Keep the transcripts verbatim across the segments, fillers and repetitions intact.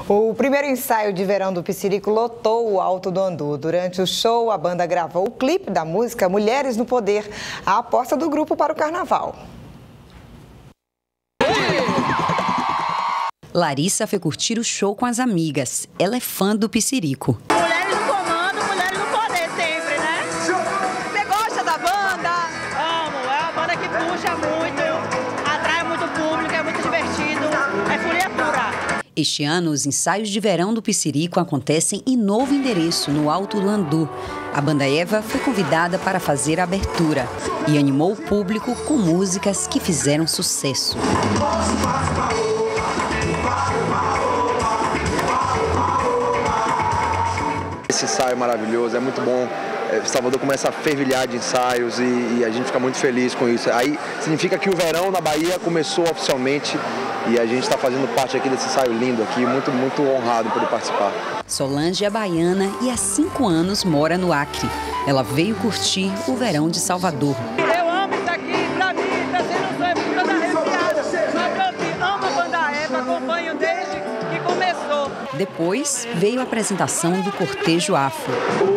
O primeiro ensaio de verão do Pissirico lotou o Alto do Andu. Durante o show, a banda gravou o clipe da música Mulheres no Poder, a aposta do grupo para o carnaval. Larissa foi curtir o show com as amigas. Ela é fã do Pissirico. Mulheres no comando, mulheres no poder sempre, né? Você gosta da banda? Amo, é uma banda que puxa muito, atrai muito público, é muito divertido, é folia pura. Este ano, os ensaios de verão do Pissirico acontecem em novo endereço, no Alto do Andu. A banda Eva foi convidada para fazer a abertura e animou o público com músicas que fizeram sucesso. Esse ensaio é maravilhoso, é muito bom. Salvador começa a fervilhar de ensaios e, e a gente fica muito feliz com isso. Aí significa que o verão na Bahia começou oficialmente e a gente está fazendo parte aqui desse ensaio lindo aqui, muito, muito honrado por participar. Solange é baiana e há cinco anos mora no Acre. Ela veio curtir o verão de Salvador. Eu amo isso aqui, pra mim, tá sendo um sonho, fico toda arrepiada. Mas pra mim, amo a banda Eva, acompanho desde que começou. Depois veio a apresentação do Cortejo Afro.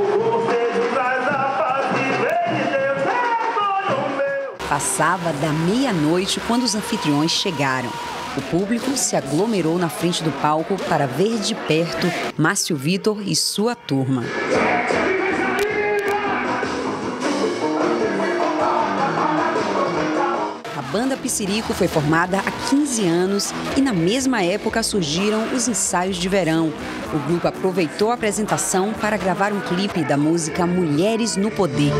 Passava da meia-noite quando os anfitriões chegaram. O público se aglomerou na frente do palco para ver de perto Márcio Vitor e sua turma. A banda Pissirico foi formada há quinze anos e na mesma época surgiram os ensaios de verão. O grupo aproveitou a apresentação para gravar um clipe da música Mulheres no Poder.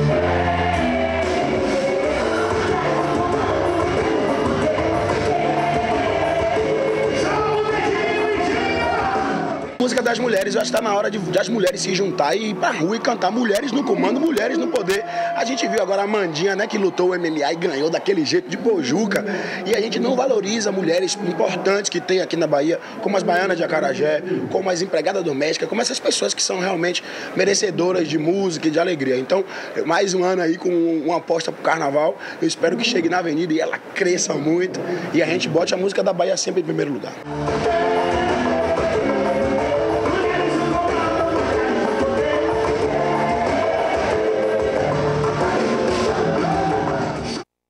Música das mulheres, eu acho que está na hora de, de as mulheres se juntar e ir pra rua e cantar mulheres no comando, mulheres no poder. A gente viu agora a Mandinha, né, que lutou o M M A e ganhou daquele jeito de Pojuca. E a gente não valoriza mulheres importantes que tem aqui na Bahia, como as baianas de Acarajé, como as empregadas domésticas, como essas pessoas que são realmente merecedoras de música e de alegria. Então, mais um ano aí com uma aposta pro carnaval. Eu espero que chegue na avenida e ela cresça muito e a gente bote a música da Bahia sempre em primeiro lugar.